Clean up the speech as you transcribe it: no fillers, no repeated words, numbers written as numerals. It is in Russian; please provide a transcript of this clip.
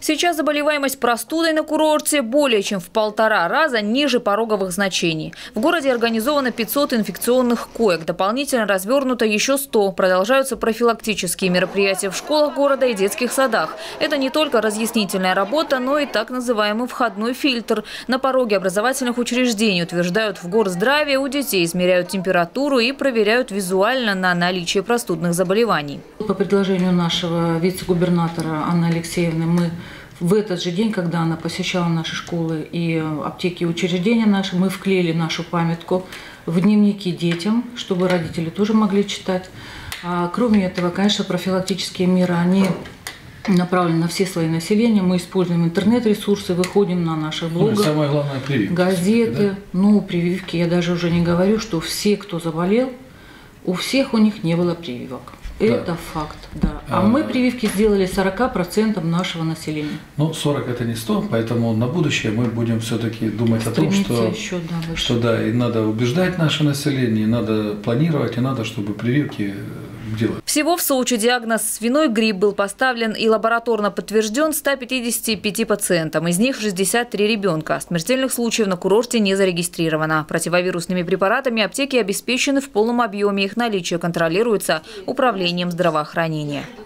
Сейчас заболеваемость простудой на курорте более чем в 1,5 раза ниже пороговых значений. В городе организовано 500 инфекционных коек. Дополнительно развернуто еще 100. Продолжаются профилактические мероприятия в школах города и детских садах. Это не только разъяснительная работа, но и так называемый входной фильтр. На пороге образовательных учреждений, утверждают в Горздраве, у детей измеряют температуру и проверяют визуально на наличие простудных заболеваний. По предложению нашего вице-губернатора Анны Алексеевны мы в этот же день, когда она посещала наши школы и аптеки и учреждения наши, мы вклеили нашу памятку в дневники детям, чтобы родители тоже могли читать. Кроме этого, конечно, профилактические меры, они направлены на все слои населения. Мы используем интернет-ресурсы, выходим на наши блоги, самое главное, прививки, газеты. Да? Ну, прививки, я даже уже не говорю, что все, кто заболел, у всех у них не было прививок. Это факт, да. А мы прививки сделали 40% нашего населения. Ну, 40 это не 100, поэтому на будущее мы будем все-таки думать о том, что да, и надо убеждать наше население, надо планировать, и надо, чтобы прививки делать. Всего в Сочи диагноз свиной грипп был поставлен и лабораторно подтвержден 155 пациентам. Из них 63 ребенка. Смертельных случаев на курорте не зарегистрировано. Противовирусными препаратами аптеки обеспечены в полном объеме. Их наличие контролируется управлением здравоохранения.